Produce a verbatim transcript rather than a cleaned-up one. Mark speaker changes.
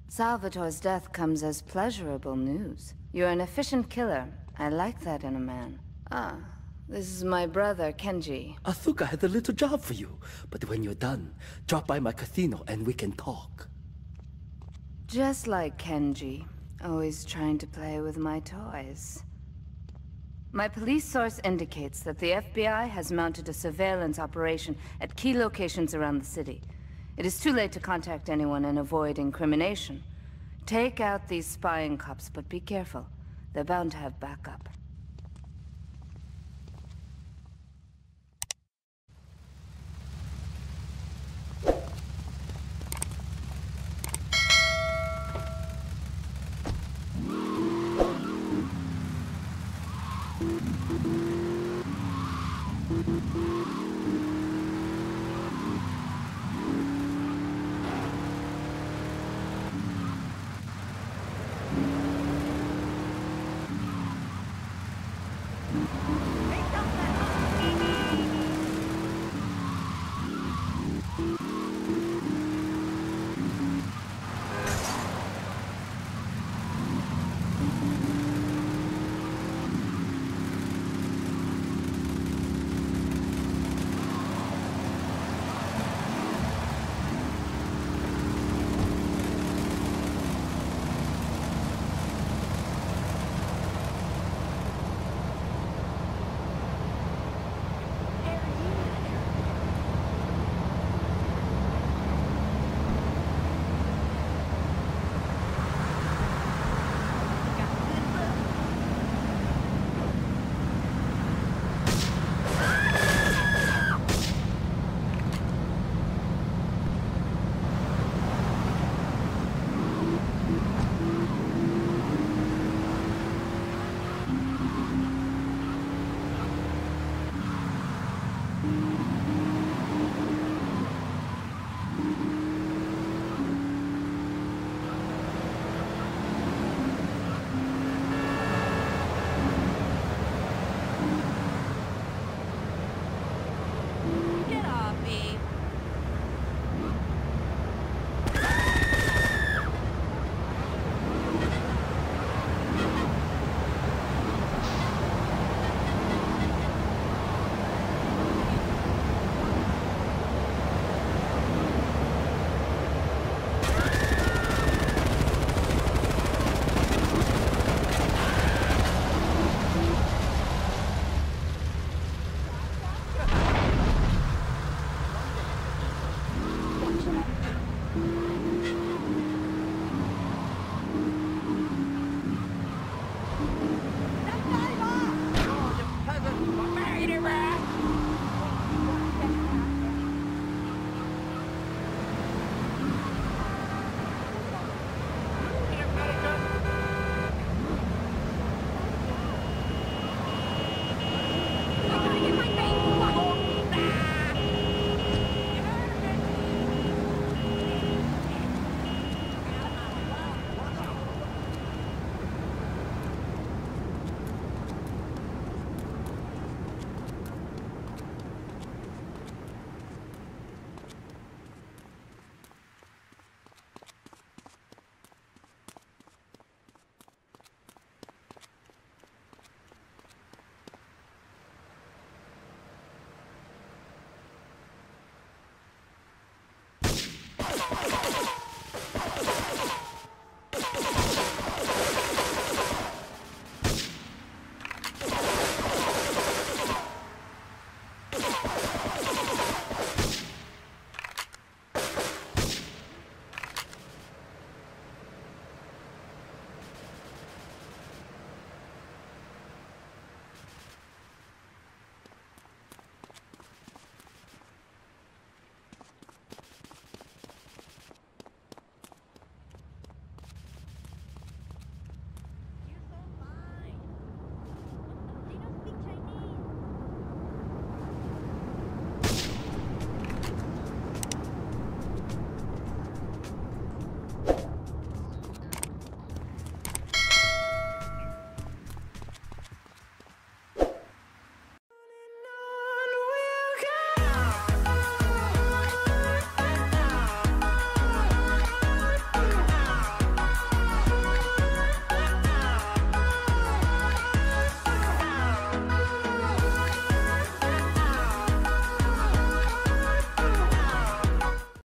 Speaker 1: Salvatore's death comes as pleasurable news. You're an efficient killer. I like that in a man. Ah, this is my brother, Kenji.
Speaker 2: Asuka has a little job for you, but when you're done, drop by my casino and we can talk.
Speaker 1: Just like Kenji, always trying to play with my toys. My police source indicates that the F B I has mounted a surveillance operation at key locations around the city. It is too late to contact anyone and avoid incrimination. Take out these spying cops, but be careful. They're bound to have backup.